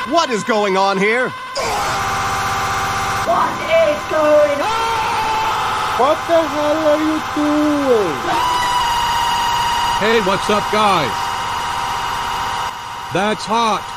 What is going on here? What is going on? What the hell are you doing? Hey, what's up, guys? That's hot.